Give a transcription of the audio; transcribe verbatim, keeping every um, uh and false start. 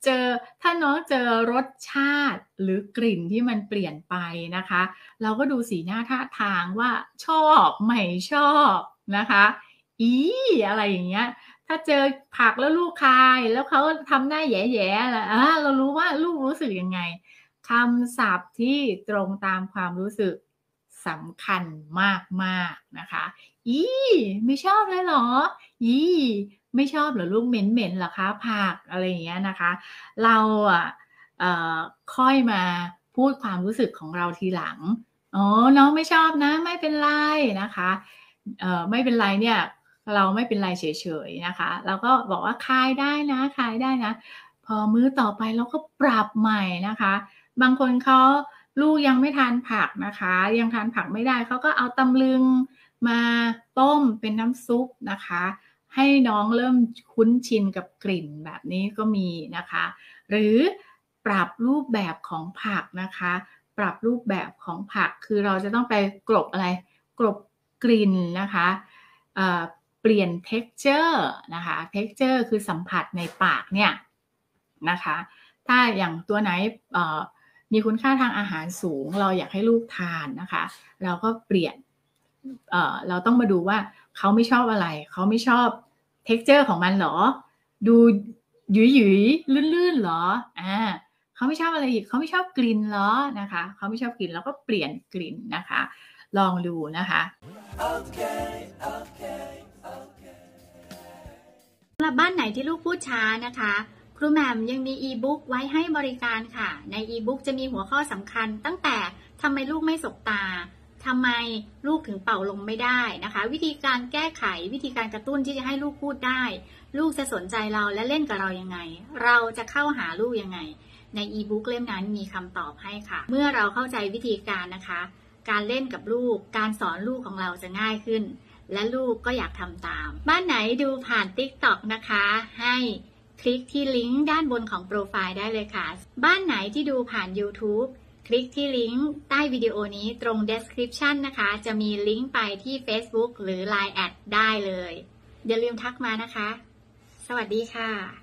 เจอถ้าน้องเจอรสชาติหรือกลิ่นที่มันเปลี่ยนไปนะคะเราก็ดูสีหน้าท่าทางว่าชอบไม่ชอบนะคะอีอะไรอย่างเงี้ยถ้าเจอผักแล้วลูกคายแล้วเขาทำหน้าแหย่ๆล่ะอาเรารู้ว่าลูกรู้สึกยังไงคำศัพท์ที่ตรงตามความรู้สึกสำคัญมากๆนะคะอีไม่ชอบเลยเหรออีไม่ชอบเหรอลูกเหม็นๆเหรอคะผักอะไรอย่างเงี้ยนะคะ เราอะเอ่อค่อยมาพูดความรู้สึกของเราทีหลังอ๋อน้องไม่ชอบนะไม่เป็นไรนะคะเอ่อไม่เป็นไรเนี่ยเราไม่เป็นไรเฉยๆนะคะเราก็บอกว่าคายได้นะคายได้นะพอมื้อต่อไปเราก็ปรับใหม่นะคะบางคนเขาลูกยังไม่ทานผักนะคะยังทานผักไม่ได้เขาก็เอาตำลึงมาต้มเป็นน้ำซุปนะคะให้น้องเริ่มคุ้นชินกับกลิ่นแบบนี้ก็มีนะคะ หรือปรับรูปแบบของผักนะคะปรับรูปแบบของผักคือเราจะต้องไปกลบอะไรกลบกลิ่นนะคะเอ่อเปลี่ยน texture นะคะ texture คือสัมผัสในปากเนี่ยนะคะถ้าอย่างตัวไหนเอ่อมีคุณค่าทางอาหารสูงเราอยากให้ลูกทานนะคะเราก็เปลี่ยนเอ่อเราต้องมาดูว่าเขาไม่ชอบอะไรเขาไม่ชอบ texture ของมันเหรอดูหยุยๆลื่นๆเหรออาเขาไม่ชอบอะไรอีกเขาไม่ชอบกลิ่นเหรอนะคะเขาไม่ชอบกลิ่นเราก็เปลี่ยนกลิ่นนะคะลองดูนะคะสำหรับบ้านไหนที่ลูกพูดช้านะคะครูแหม่มยังมีอีบุ๊กไว้ให้บริการค่ะในอีบุ๊กจะมีหัวข้อสำคัญตั้งแต่ทำไมลูกไม่สบตาทำไมลูกถึงเป่าลมไม่ได้นะคะวิธีการแก้ไขวิธีการกระตุ้นที่จะให้ลูกพูดได้ลูกจะสนใจเราและเล่นกับเรายังไงเราจะเข้าหาลูกยังไงในอีบุ๊กเล่มนั้นมีคำตอบให้ค่ะเมื่อเราเข้าใจวิธีการนะคะการเล่นกับลูกการสอนลูกของเราจะง่ายขึ้นและลูกก็อยากทำตามบ้านไหนดูผ่าน ติ๊กต็อก นะคะให้คลิกที่ลิงก์ด้านบนของโปรไฟล์ได้เลยค่ะบ้านไหนที่ดูผ่าน ยูทูบ คลิกที่ลิงก์ใต้วิดีโอนี้ตรง description นะคะจะมีลิงก์ไปที่ Facebook หรือ ไลน์ แอดได้เลยอย่าลืมทักมานะคะสวัสดีค่ะ